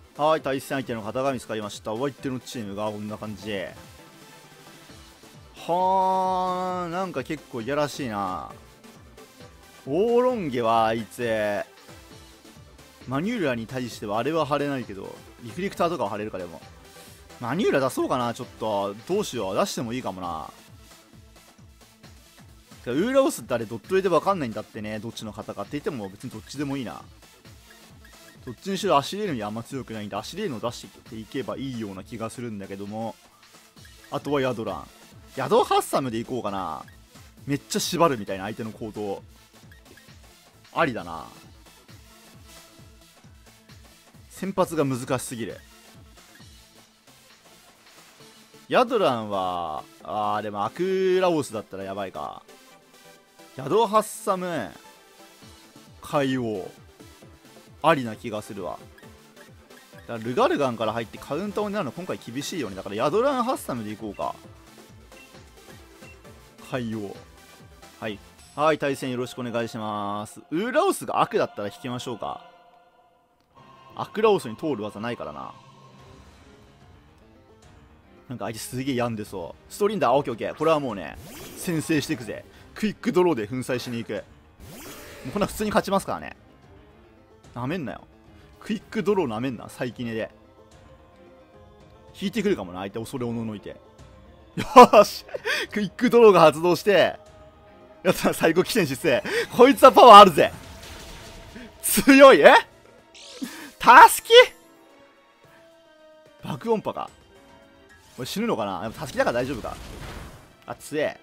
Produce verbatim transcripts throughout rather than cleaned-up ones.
はい、対戦相手の方が見つかりました。お相手のチームがこんな感じで。はー、なんか結構いやらしいな。オーロンゲはあいつ、マニューラに対してはあれは貼れないけど、リフレクターとかは貼れるか。でもマニューラ出そうかな。ちょっとどうしよう。出してもいいかもな。ウーラオスってあれドット入れで分かんないんだってね。どっちの方かって言っても別にどっちでもいいな。どっちにしろアシレーヌにあんま強くないんで、アシレーヌを出していけばいいような気がするんだけども、あとはヤドラン。ヤドハッサムでいこうかな。めっちゃ縛るみたいな相手の行動ありだな。先発が難しすぎる。ヤドランはあーでもアクラオスだったらやばいか。ヤドハッサム海王ありな気がするわ。だからルガルガンから入ってカウンターを狙うの今回厳しいよね。だからヤドランハッサムでいこうか。海王。はいはい、対戦よろしくお願いします。ウーラオスが悪だったら引きましょうか。アクラオスに通る技ないからな。なんか相手すげえ病んでそう。ストリンダー、オッケーオッケー。これはもうね、先制していくぜ。クイックドローで粉砕しに行く。もうこんな普通に勝ちますからね。なめんなよ。クイックドローなめんな、最近で。引いてくるかもな、相手恐れおののいて。よーしクイックドローが発動して、やった最後起点失勢。こいつはパワーあるぜ。強い。えタスキ爆音波か。これ死ぬのかな。でもタスキだから大丈夫か。あ、強え。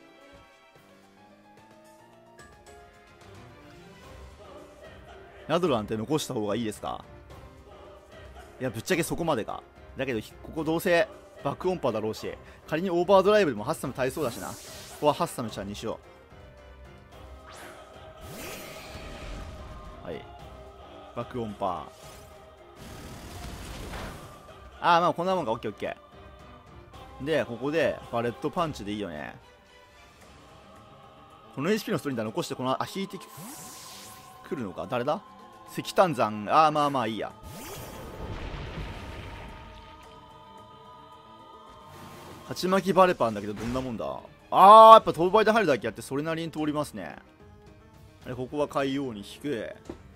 ヤドランって残した方がいいですか。いやぶっちゃけそこまでか。だけどここどうせ爆音波だろうし、仮にオーバードライブでもハッサム耐えそうだしな。ここはハッサムちゃんにしよう。はい、爆音波。ああまあこんなもんか。オッケーオッケー。でここでバレットパンチでいいよね。この エイチピー のストリンダー残してこのあ引いてくるのか。誰だ。石炭山。ああまあまあいいや。鉢巻きバレパンだけどどんなもんだ。あーやっぱ飛ばいで入るだけあってそれなりに通りますね。あれここは海王に引く。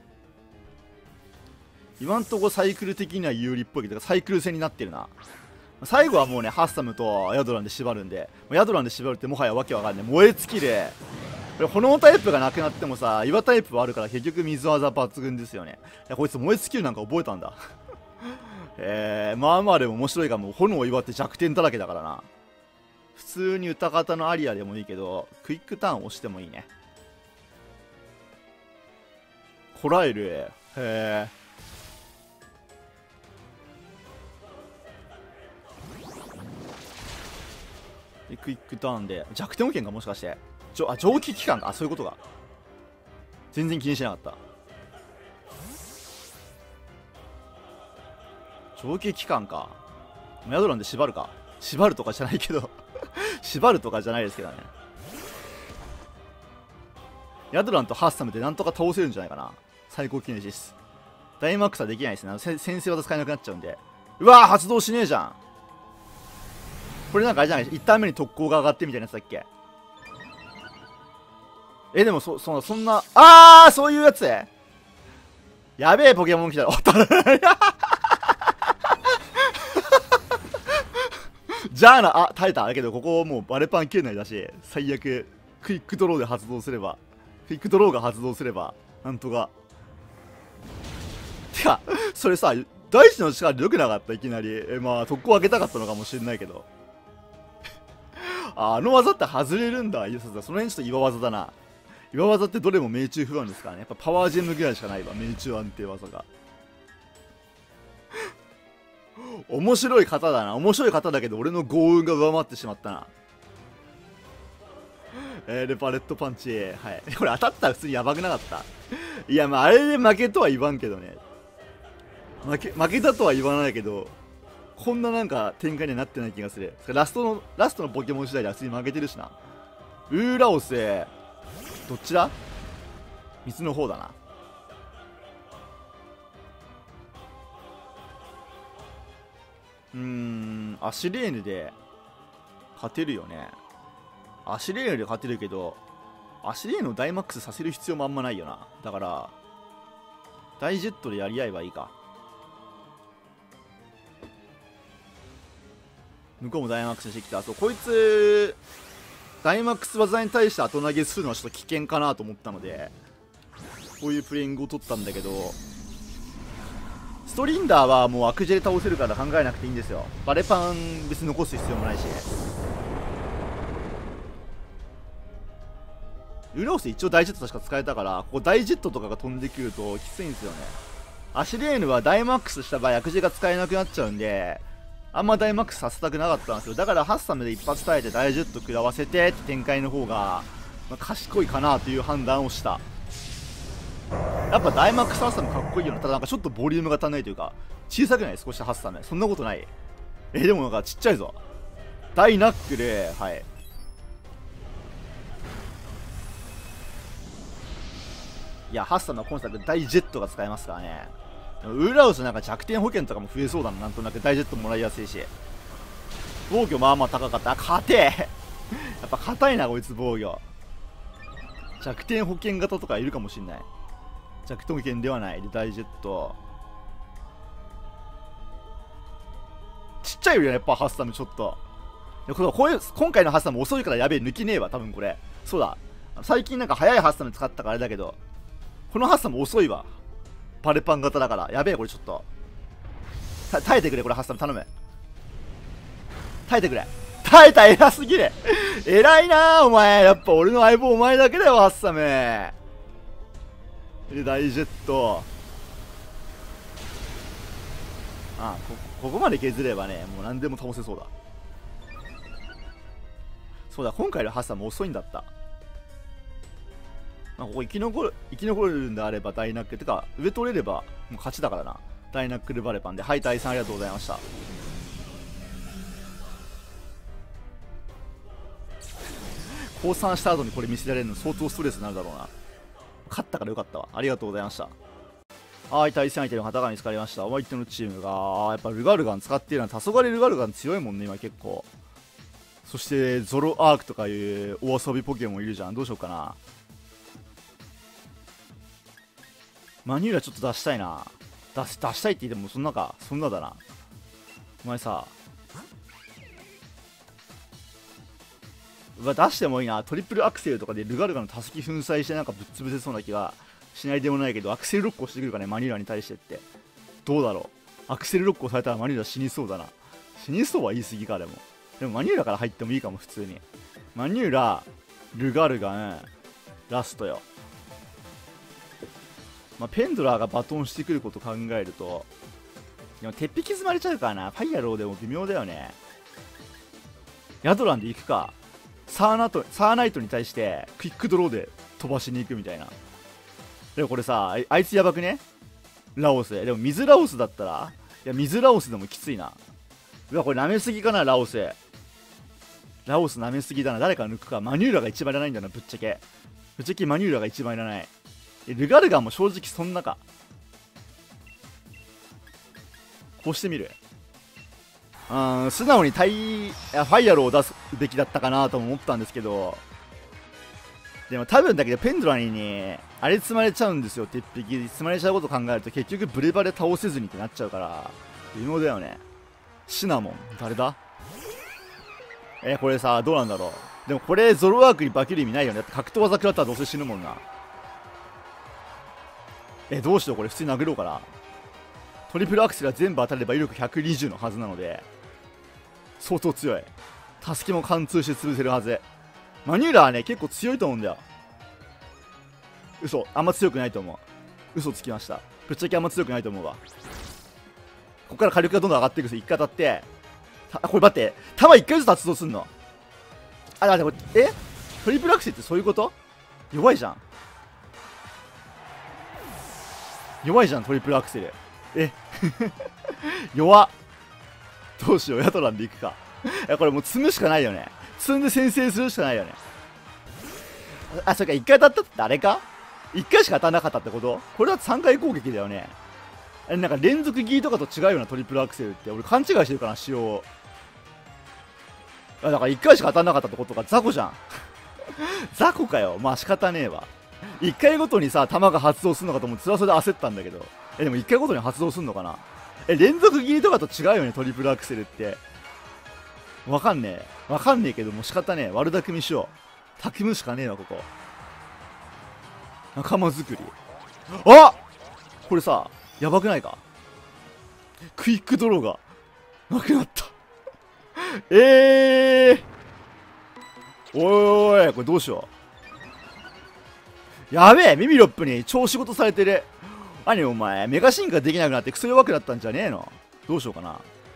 今んとこサイクル的には有利っぽいけどサイクル戦になってるな。最後はもうねハッサムとヤドランで縛るんで、ヤドランで縛るってもはやわけわかんない。燃え尽きる。これ炎タイプがなくなってもさ岩タイプはあるから結局水技抜群ですよね。いやこいつ燃え尽きるなんか覚えたんだえー、まあまあでも面白いかも。炎を祝って弱点だらけだからな。普通に歌方のアリアでもいいけどクイックターン押してもいいね。こらえる。へえ。クイックターンで弱点保険がもしかしてちょあ蒸気機関か。あそういうことか。全然気にしなかった。蒸気機関か。ヤドランで縛るか。縛るとかじゃないけど縛るとかじゃないですけどね。ヤドランとハッサムでなんとか倒せるんじゃないかな。最高キネシスダイマックスはできないですね。先制技使えなくなっちゃうんで。うわー発動しねえじゃん。これなんかあれじゃない。いちターン目に特攻が上がってみたいなやつだっけ。えでもそそそんなあーそういうやつ。やべえポケモン来たらおったじゃあな。あ耐えた。だけどここもうバレパン圏内だし最悪クイックドローで発動すればクイックドローが発動すればなんとか。てかそれさ大地の力でよくなかった。いきなりえまあ特攻開けたかったのかもしれないけどあ, あの技って外れるんだ。いやその辺ちょっと岩技だな。岩技ってどれも命中不安ですからね。やっぱパワージェムぐらいしかないわ命中安定技が面白い型だな。面白い型だけど俺の豪運が上回ってしまったな。えー、でバレットパンチ。はいこれ当たったら普通にやばくなかった。いやまああれで負けとは言わんけどね。負け負けたとは言わないけどこんななんか展開にはなってない気がする。ラストのラストのポケモン次第では普通に負けてるしな。ウーラオスどっちだ。水の方だな。 うーん、アシレーヌで勝てるよね。アシレーヌで勝てるけど、アシレーヌをダイマックスさせる必要もあんまないよな。だからダイジェットでやり合えばいいか。向こうもダイマックスしてきた。そう、こいつダイマックス技に対して後投げするのはちょっと危険かなと思ったので、こういうプレイングを取ったんだけど、ストリンダーはもうアクジェで倒せるから考えなくていいんですよ。バレパン別に残す必要もないし。ウラオス一応ダイジェットしか使えたから、ここダイジェットとかが飛んでくるときついんですよね。アシレーヌはダイマックスした場合アクジェが使えなくなっちゃうんで、あんまダイマックスさせたくなかったんですよ。だからハッサムで一発耐えてダイジェット食らわせてって展開の方が、まあ、賢いかなという判断をした。やっぱダイマックスハッサムかっこいいよな。ただなんかちょっとボリュームが足んないというか、小さくない？少しハッサム。そんなことない。えでもなんかちっちゃいぞ。ダイナックル、はい。いやハッサムは今作ダイジェットが使えますからね。ウーラウスなんか弱点保険とかも増えそうだな。なんとなくダイジェットもらいやすいし、防御まあまあ高かった。あ、硬えやっぱ硬いなこいつ防御。弱点保険型とかいるかもしんない。弱点保険ではないでダイジェットちっちゃいよねやっぱハッサムちょっと。いやこれこういう今回のハッサム遅いからやべえ抜きねえわ多分これ。そうだ最近なんか速いハッサム使ったからあれだけど、このハッサム遅いわ。パレパン型だからやべえこれちょっと耐えてくれこれハッサム頼む。耐えてくれ。耐えた偉すぎる偉いなーお前。やっぱ俺の相棒お前だけだよハッサムでダイジェット。ああ こ, ここまで削ればねもう何でも倒せそうだ。そうだ今回のハッサム遅いんだった。まあ、ここ生き残る生き残るんであればダイナックルてか上取れればもう勝ちだからな。ダイナックルバレパンではい大さんありがとうございました。降参した後にこれ見せられるの相当ストレスになるだろうな。勝ったからよかったわ。ありがとうございました。はい、対戦相手の方が見つかりました。相手のチームがやっぱルガルガン使っているのは黄昏ルガルガン強いもんね今結構。そしてゾロアークとかいうお遊びポケモンいるじゃん。どうしようかな。マニューラちょっと出したいな。出し出したいって言ってもそんなかそんなだな。お前さうわ出してもいいな。トリプルアクセルとかでルガルガのたすき粉砕してなんかぶっ潰せそうな気がしないでもないけど、アクセルロックをしてくるかねマニューラに対してって。どうだろう。アクセルロックをされたらマニューラ死にそうだな。死にそうは言い過ぎか。でもでもマニューラから入ってもいいかも普通に。マニューラルガルガンラストよ。まあ、ペンドラーがバトンしてくること考えるとでも鉄壁積まれちゃうからな。ファイアローでも微妙だよね。ヤドランで行くか。サーナトサーナイトに対してクイックドローで飛ばしに行くみたいな。でもこれさ あ, あいつやばくねラオス。でも水ラオスだったらいや水ラオスでもきついな。うわこれ舐めすぎかなラオス。ラオス舐めすぎだな。誰か抜くか。マニューラが一番いらないんだなぶっちゃけ。ぶっちゃけマニューラが一番いらない。ルガルガンも正直そんなか。こうしてみる。うん素直にタイファイアローを出すべきだったかなと思ったんですけど、でも多分だけどペンドラにねあれ積まれちゃうんですよ。鉄壁積まれちゃうことを考えると結局ブレバレ倒せずにってなっちゃうから微妙だよね。シナモン誰だ。えー、これさどうなんだろう。でもこれゾロワークに化ける意味ないよね。だって格闘技食らったらどうせ死ぬもんな。えどうしようこれ普通に殴ろうかな。トリプルアクセルが全部当たれば威力ひゃくにじゅうのはずなので相当強い。タスキも貫通して潰せるはず。マニューラはね結構強いと思うんだよ。嘘あんま強くないと思う。嘘つきました。ぶっちゃけあんま強くないと思うわ。ここから火力がどんどん上がっていくんですよ。いっかい当たってあこれ待って弾いっかいずつ発動すんの。あだってこれえトリプルアクセルってそういうこと。弱いじゃん弱いじゃんトリプルアクセル。え弱っ。どうしようヤトランでいくか。いやこれもう積むしかないよね。積んで先制するしかないよね。あそれかいっかい当たったってあれか。いっかいしか当たらなかったってこと。これはさんかい攻撃だよね。 え、なんか連続ギーとかと違うようなトリプルアクセルって、俺勘違いしてるかな、仕様を。あ、だからいっかいしか当たんなかったってことか、雑魚じゃん。雑魚かよ。まあ仕方ねえわ。いっかいごとにさ、弾が発動するのかと思って、それはそれで焦ったんだけど。え、でもいっかいごとに発動するのかな。え、連続ギーとかと違うよね、トリプルアクセルって。わかんねえ。わかんねえけど、もう仕方ねえ。悪巧みしよう。たくむしかねえわ、ここ。仲間作り。あ、これさ、やばくないか。クイックドローがなくなった。ええー、おいおい、これどうしよう。やべえ、ミミロップに超仕事されてる。何お前、メガ進化できなくなってクソ弱くなったんじゃねえの。どうしようかな。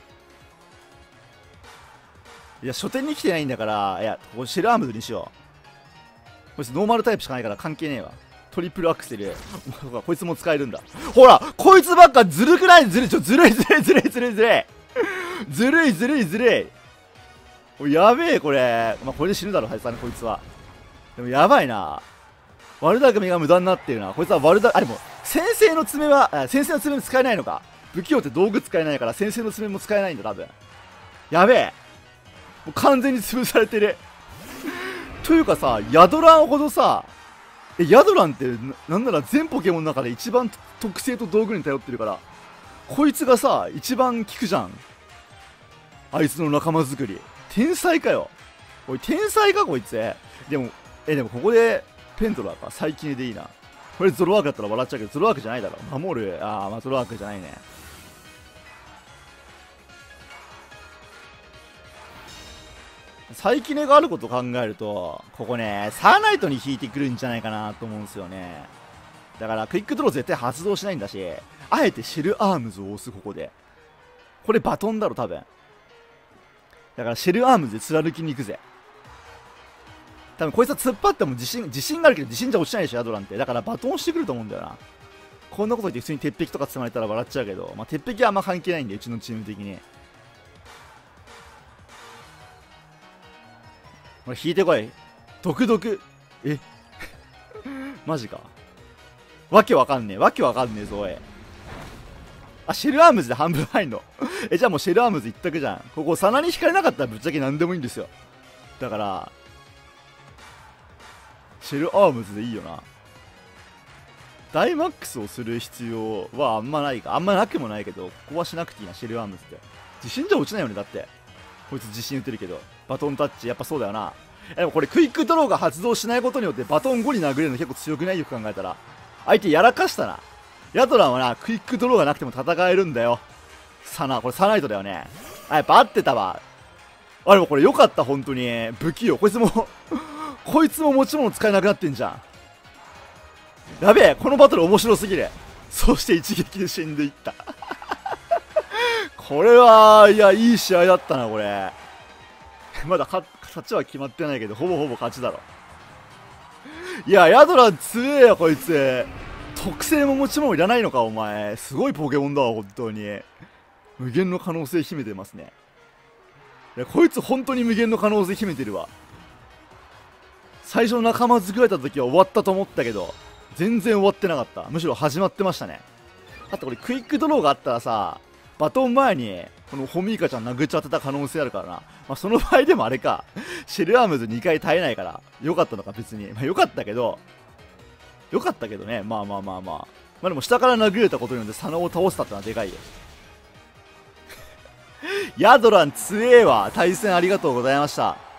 いや、書店に来てないんだから、いや、ここシェルアームズにしよう。こいつノーマルタイプしかないから関係ねえわ。トリプルアクセル。こいつも使えるんだ。ほら、こいつばっかずるくない？ずるい、ちょ、ずるいずるいずるいずるいずるい。ずるいずるいずるい。やべえ、これ。まあ、これで死ぬだろ、はいさね、こいつは。でもやばいな。ワルダ組が無駄になってるな。こいつはワルダ、あ、でも、先生の爪は、あ、先生の爪も使えないのか。不器用って道具使えないから、先生の爪も使えないんだ、多分。やべえ。もう完全に潰されてる。というかさ、ヤドランほどさ、え、ヤドランってな、なんなら全ポケモンの中で一番特性と道具に頼ってるから、こいつがさ、一番効くじゃん。あいつの仲間作り。天才かよ。おい、天才か、こいつ。でも、え、でもここで、ペンドラーか。最近でいいな。これゾロワークだったら笑っちゃうけど、ゾロワークじゃないだろ。守る。あー、まあゾロワークじゃないね。サイキネがあることを考えると、ここね、サーナイトに引いてくるんじゃないかなと思うんですよね。だから、クイックドロー絶対発動しないんだし、あえてシェルアームズを押す、ここで。これバトンだろ、多分。だから、シェルアームズで貫きに行くぜ。多分、こいつは突っ張っても自信、自信があるけど、自信じゃ落ちないでしょ、ヤドランって。だから、バトンしてくると思うんだよな。こんなこと言って普通に鉄壁とか積まれたら笑っちゃうけど、まあ、鉄壁はあんま関係ないんで、うちのチーム的に。これ引いてこい。毒毒。えマジか。わけわかんねえ。わけわかんねえぞ、おい。あ、シェルアームズで半分入んの。え、じゃあもうシェルアームズ一択じゃん。ここ、サナに引かれなかったらぶっちゃけ何でもいいんですよ。だから、シェルアームズでいいよな。ダイマックスをする必要はあんまないか。あんまなくもないけど、ここはしなくていいな、シェルアームズって。自信じゃ落ちないよね、だって。こいつ自信打ってるけど。バトンタッチ、やっぱそうだよな。でもこれクイックドローが発動しないことによってバトンごに殴れるの結構強くない？よく考えたら。相手やらかしたな。ヤドランはな、クイックドローがなくても戦えるんだよ。サナ、これサナイトだよね。あ、やっぱ合ってたわ。あ、でもこれ良かった、本当に。不器用。こいつも、こいつも持ち物使えなくなってんじゃん。やべえ、このバトル面白すぎる。そして一撃で死んでいった。これは、いや、いい試合だったな、これ。まだ勝ちは決まってないけど、ほぼほぼ勝ちだろ。いや、ヤドラン強えよ、こいつ。特性も持ち物いらないのか、お前。すごいポケモンだわ、本当に。無限の可能性秘めてますね。いや、こいつ本当に無限の可能性秘めてるわ。最初の仲間作られた時は終わったと思ったけど、全然終わってなかった。むしろ始まってましたね。あとこれクイックドローがあったらさ、バトン前にこのホミーカちゃん殴っちゃってた可能性あるからな。まあ、その場合でもあれか、シェルアームズにかい耐えないからよかったのか、別に。まあ、よかったけどよかったけどね。まあまあまあまあまあ、でも下から殴れたことによって佐野を倒したってのはでかいよ。ヤドラン強えわ。対戦ありがとうございました。